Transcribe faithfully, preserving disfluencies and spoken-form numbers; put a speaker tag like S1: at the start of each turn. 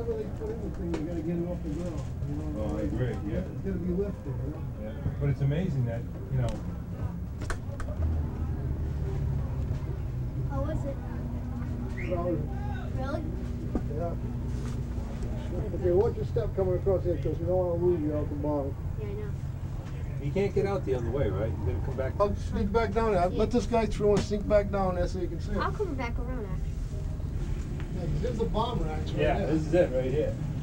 S1: whatever they put in the thing, you gotta get it off the ground. You know,
S2: oh, I agree, yeah.
S1: It's gotta be lifted, you know?
S2: Yeah. But it's amazing that, you know.
S3: How was it?
S1: Well,
S3: Really?
S1: yeah. Okay, watch your step coming across here, because we don't want to lose you out the bottom.
S3: Yeah, I know.
S2: You can't get out the other way, right? You gotta come back.
S1: I'll sneak back down there.
S3: Yeah.
S1: Let this guy through and sneak back down there so you can see him.
S3: I'll come back around, actually.
S1: Yeah, 'cause there's a bomber, actually.
S2: Yeah,
S1: right there.
S2: this is it right here.